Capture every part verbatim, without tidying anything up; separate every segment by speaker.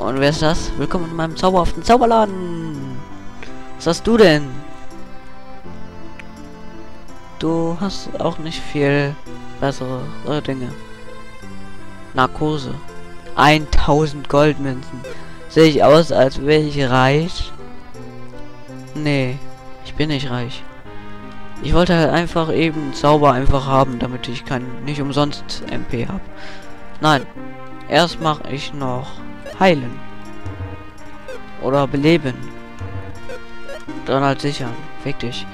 Speaker 1: Und wer ist das? Willkommen in meinem zauberhaften Zauberladen. Was hast du denn? Du hast auch nicht viel bessere äh, Dinge. Narkose. tausend Goldmünzen. Sehe ich aus, als wäre ich reich? Nee, ich bin nicht reich. Ich wollte halt einfach eben Zauber einfach haben, damit ich kein nicht umsonst M P habe. Nein, erst mache ich noch heilen. Oder beleben. Dann halt sichern. Fick dich.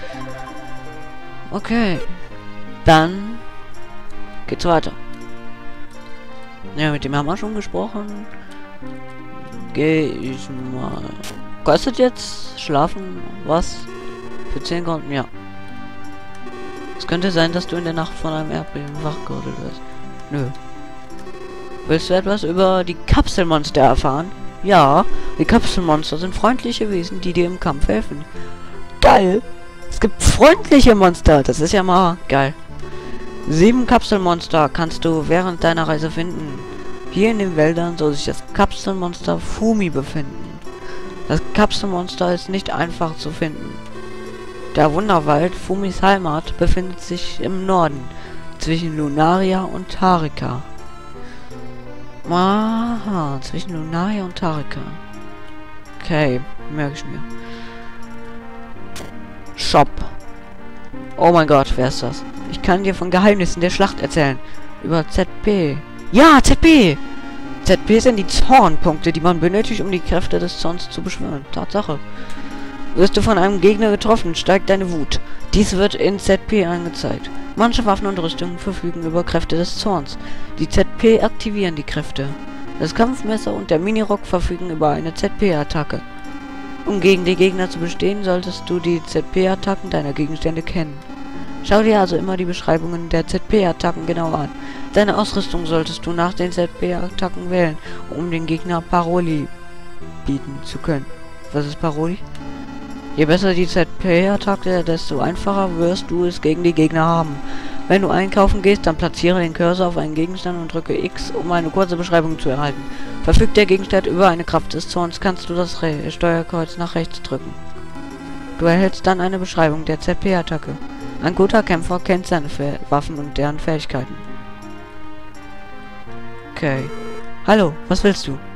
Speaker 1: Okay. Dann geht's weiter. Ja, mit dem haben wir schon gesprochen. Gehe ich mal. Kostet jetzt schlafen was? Für zehn Gold? Ja. Es könnte sein, dass du in der Nacht von einem Erdbeben wachgerüttelt wirst. Nö. Willst du etwas über die Kapselmonster erfahren? Ja, die Kapselmonster sind freundliche Wesen, die dir im Kampf helfen. Geil! Es gibt freundliche Monster, das ist ja mal geil. Sieben Kapselmonster kannst du während deiner Reise finden. Hier in den Wäldern soll sich das Kapselmonster Fumi befinden. Das Kapselmonster ist nicht einfach zu finden. Der Wunderwald, Fumis Heimat, befindet sich im Norden, zwischen Lunaria und Tarika. Aha, zwischen Lunaria und Tarika. Okay, merke ich mir. Shop. Oh mein Gott, wer ist das? Ich kann dir von Geheimnissen der Schlacht erzählen. Über Z P. Ja, Z P! Z P sind die Zornpunkte, die man benötigt, um die Kräfte des Zorns zu beschwören. Tatsache. Wirst du von einem Gegner getroffen, steigt deine Wut. Dies wird in Z P angezeigt. Manche Waffen und Rüstungen verfügen über Kräfte des Zorns. Die Z P aktivieren die Kräfte. Das Kampfmesser und der Minirock verfügen über eine Z P-Attacke. Um gegen die Gegner zu bestehen, solltest du die Z P-Attacken deiner Gegenstände kennen. Schau dir also immer die Beschreibungen der Z P-Attacken genau an. Deine Ausrüstung solltest du nach den Z P-Attacken wählen, um den Gegner Paroli bieten zu können. Was ist Paroli? Je besser die Z P-Attacke, desto einfacher wirst du es gegen die Gegner haben. Wenn du einkaufen gehst, dann platziere den Cursor auf einen Gegenstand und drücke X, um eine kurze Beschreibung zu erhalten. Verfügt der Gegenstand über eine Kraft des Zorns, kannst du das Re Steuerkreuz nach rechts drücken. Du erhältst dann eine Beschreibung der Z P-Attacke. Ein guter Kämpfer kennt seine Fe Waffen und deren Fähigkeiten. Okay. Hallo, was willst du?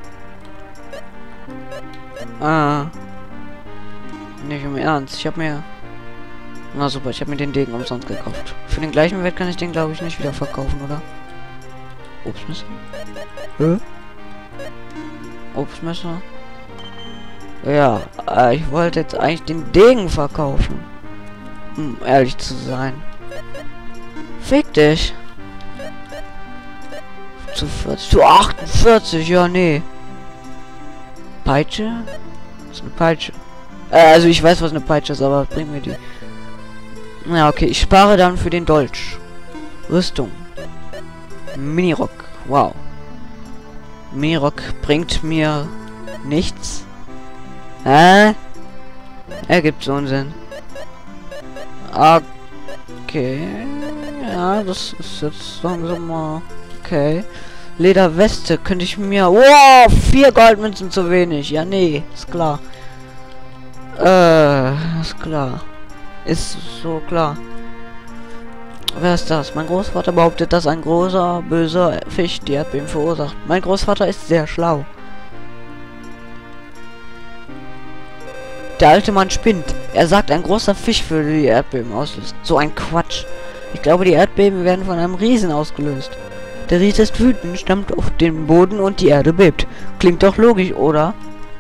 Speaker 1: Ah. Nicht im Ernst, ich habe mir... Na super, ich habe mir den Degen umsonst gekauft. Für den gleichen Wert kann ich den, glaube ich, nicht wieder verkaufen, oder? Obstmesser? Hä? Obstmesser? Ja, äh, ich wollte jetzt eigentlich den Degen verkaufen. Um ehrlich zu sein. Fick dich. Zu vierzig, zu achtundvierzig, ja, nee. Peitsche? Was ist eine Peitsche? Äh, also ich weiß, was eine Peitsche ist, aber bring mir die. Ja, okay, ich spare dann für den Dolch. Rüstung. Minirock. Wow. Minirock bringt mir nichts. Hä? Ergibt so einen Sinn. Okay. Ja, das ist jetzt langsam mal... Okay. Lederweste könnte ich mir... Wow, vier Goldmünzen zu wenig. Ja, nee, ist klar. Äh, ist klar. Ist so klar. Wer ist das? Mein Großvater behauptet, dass ein großer, böser Fisch die Erdbeben verursacht. Mein Großvater ist sehr schlau. Der alte Mann spinnt. Er sagt, ein großer Fisch würde die Erdbeben auslösen. So ein Quatsch. Ich glaube, die Erdbeben werden von einem Riesen ausgelöst. Der Riese ist wütend, stammt auf den Boden und die Erde bebt. Klingt doch logisch, oder?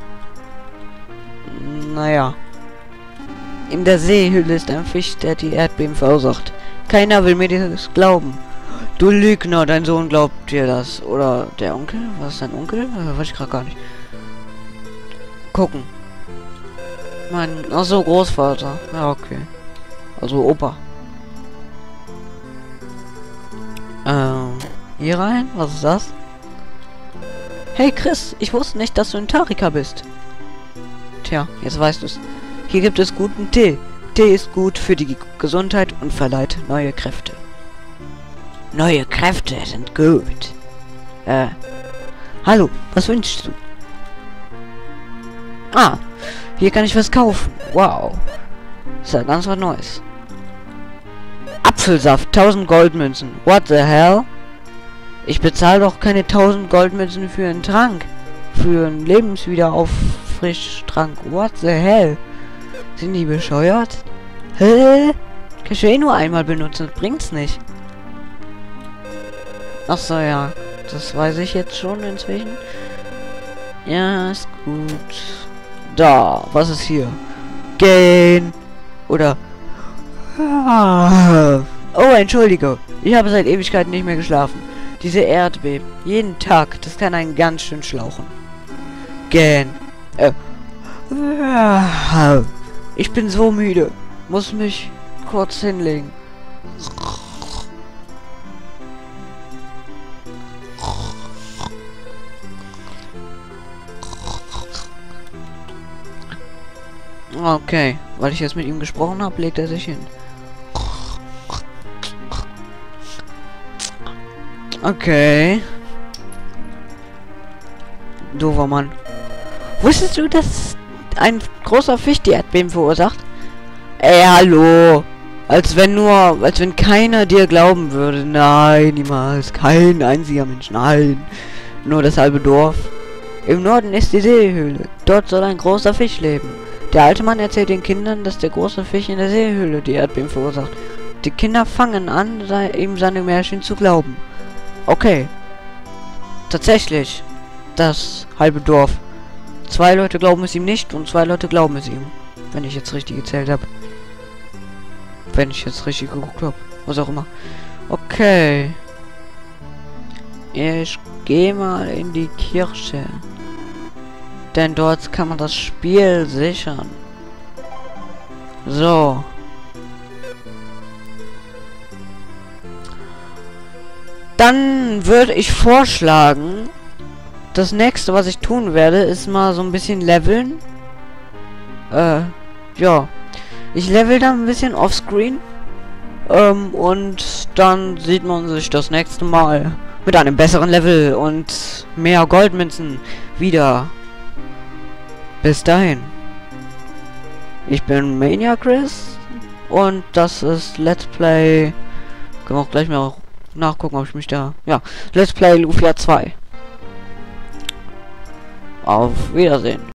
Speaker 1: Naja. In der Seehülle ist ein Fisch, der die Erdbeben verursacht. Keiner will mir das glauben. Du Lügner, dein Sohn glaubt dir das. Oder der Onkel? Was ist dein Onkel? Äh, weiß ich gerade gar nicht. Gucken. Mein... Achso, Großvater. Ja, okay. Also Opa. Ähm... Hier rein? Was ist das? Hey Chris, ich wusste nicht, dass du in Tarika bist. Tja, jetzt weißt du es. Hier gibt es guten Tee. Tee ist gut für die Gesundheit und verleiht neue Kräfte. Neue Kräfte sind gut. Äh. Hallo, was wünschst du? Ah, hier kann ich was kaufen. Wow. Ist ja ganz was Neues. Apfelsaft, tausend Goldmünzen. What the hell? Ich bezahle doch keine tausend Goldmünzen für einen Trank. Für einen Lebenswiederauffrischtrank. What the hell? Sind die bescheuert? Hä? Kann ich ja eh nur einmal benutzen. Das bringt's nicht. Ach so, ja. Das weiß ich jetzt schon inzwischen. Ja, ist gut. Da, was ist hier? Gehen. Oder... Oh, entschuldige. Ich habe seit Ewigkeiten nicht mehr geschlafen. Diese Erdbeben. Jeden Tag. Das kann einen ganz schön schlauchen. Gehen. Äh. Ich bin so müde. Muss mich kurz hinlegen. Okay, weil ich jetzt mit ihm gesprochen habe, legt er sich hin. Okay. Doofer Mann. Wusstest du, dass ein großer Fisch die Erdbeben verursacht? Ey, hallo. Als wenn nur, als wenn keiner dir glauben würde. Nein, niemals. Kein einziger Mensch. Nein. Nur das halbe Dorf. Im Norden ist die Seehöhle. Dort soll ein großer Fisch leben. Der alte Mann erzählt den Kindern, dass der große Fisch in der Seehöhle die Erdbeben verursacht. Die Kinder fangen an, sei, ihm seine Märchen zu glauben. Okay. Tatsächlich. Das halbe Dorf. Zwei Leute glauben es ihm nicht und zwei Leute glauben es ihm. Wenn ich jetzt richtig gezählt habe. Wenn ich jetzt richtig geguckt habe. Was auch immer. Okay. Ich gehe mal in die Kirche. Denn dort kann man das Spiel sichern. So. Dann würde ich vorschlagen, das nächste, was ich tun werde, ist mal so ein bisschen leveln. Äh, ja. Ich level dann ein bisschen offscreen. Ähm, und dann sieht man sich das nächste Mal mit einem besseren Level und mehr Goldmünzen wieder. Bis dahin. Ich bin Mania Chris und das ist Let's Play. Können wir auch gleich mal nachgucken, ob ich mich da... Ja, Let's Play Lufia zwei. Auf Wiedersehen.